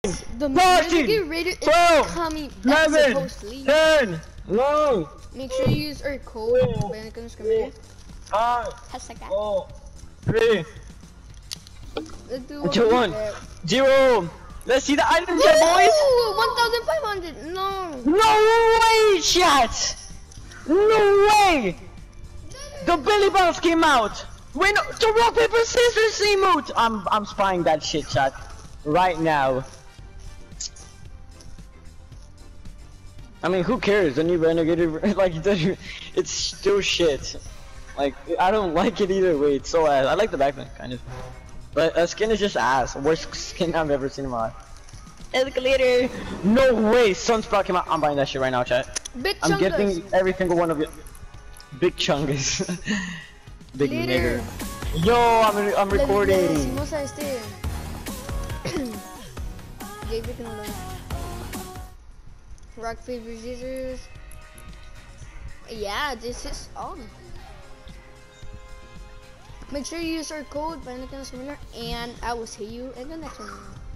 The 14, Renegade is 12, coming back 11, supposedly. 10, 9. Make sure you use our code when it comes to 5, Hashtag 4, 3, Let's do 2, 1, 0. Let's see the items here, boys. 1,500. No. No way, chat. No way. The Billy Bounce came out. Win the rock paper scissors emote. I'm spying that shit, chat, right now. I mean, who cares? The new renegade, like, it's still shit. Like, I don't like it either way. It's so ass. I like the backpack, kind of, but skin is just ass. Worst skin I've ever seen in my life. Escalator. No way. Sunsprout came out. I'm buying that shit right now, chat. Big I'm chungus. getting every single one of you. Big chungus. Big nigger. Yo, I'm recording. Rock, paper, scissors. Yeah, this is on. Make sure you use our code, and I will see you in the next one.